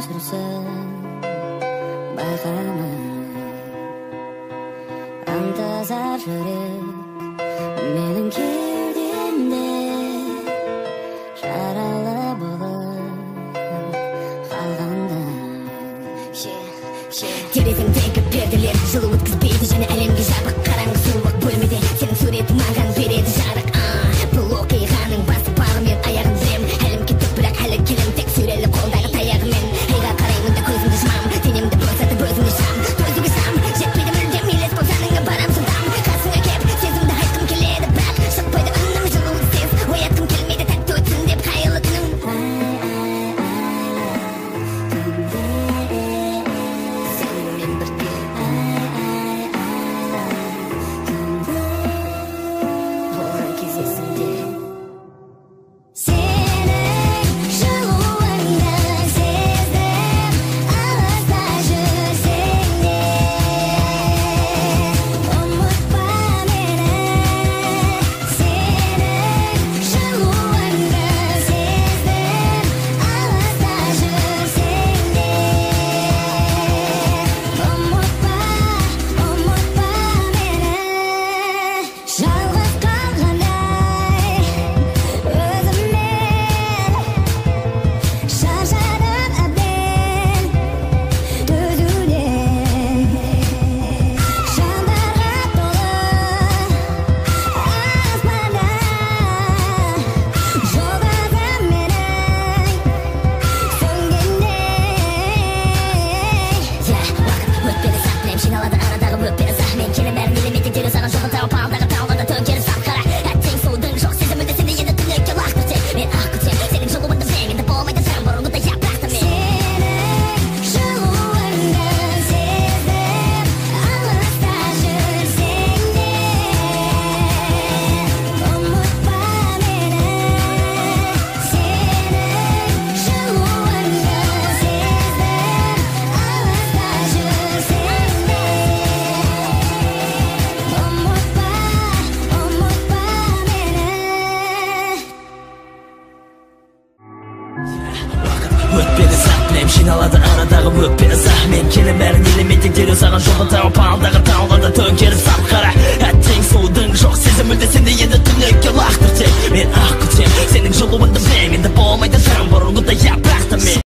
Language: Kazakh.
жүрсің байқамай аңтазар жүрек менің кеудемде жаралы болып қалғанда терезеңдегі перделер жылу өткізбейді және әлемге жабық қараңғы суық бөлмеде сенің суретің маған береді жарық бұл оқиғаның басы бағы мен аяғын білем әлім кеттік бірақ әлі келем тек сүйрелі қолдағы таяғымен айға қараймын да көзімді жұмам денемді босатып өзіңді шам төзуге шам жетпейді мүлдем елес бол жаныңа барам жылдам қасыңа кеп сезімді айтқым келеді бірақ шықпайды үнім жылу іздес оятқым келмейді тәтті өтсін деп қайырлы күнің сенімен бірге болған кездесімде өтпеді сәттілем жиналады арадағы өкпені мен келем бәрін елемейтін дереу саған жолын тауып алдағы тауларда төңкеріп сап қара әттең судың жоқ сезім мүлде сенде енді түнекке лақтыр тек мен ақ күтем сенің жылуыңды білем енді болмайды тым бұрынғыдай